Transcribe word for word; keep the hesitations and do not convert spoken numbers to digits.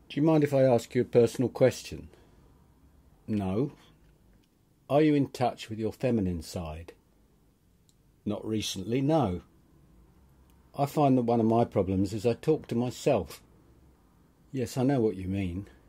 Do you mind if I ask you a personal question? No. Are you in touch with your feminine side? Not recently, no. I find that one of my problems is I talk to myself. Yes, I know what you mean.